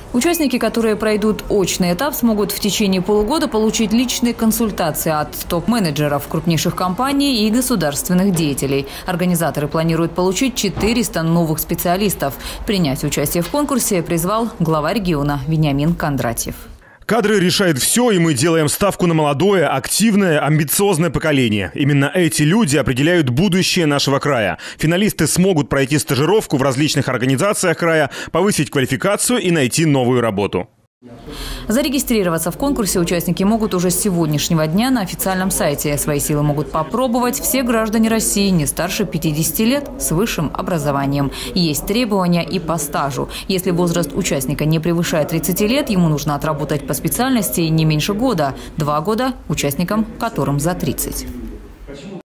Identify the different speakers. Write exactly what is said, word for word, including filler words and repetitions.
Speaker 1: Участники, которые пройдут очный этап, смогут в течение полугода получить личные консультации от топ-менеджеров крупнейших компаний и государственных деятелей. Организаторы планируют получить четыреста новых специалистов. Принять участие в конкурсе призвал глава региона Вениамин Кондратьев.
Speaker 2: Кадры решают все, и мы делаем ставку на молодое, активное, амбициозное поколение. Именно эти люди определяют будущее нашего края. Финалисты смогут пройти стажировку в различных организациях края, повысить квалификацию и найти новую работу.
Speaker 1: Зарегистрироваться в конкурсе участники могут уже с сегодняшнего дня на официальном сайте. Свои силы могут попробовать все граждане России не старше пятидесяти лет с высшим образованием. Есть требования и по стажу. Если возраст участника не превышает тридцати лет, ему нужно отработать по специальности не меньше года. Два года участникам, которым за тридцать.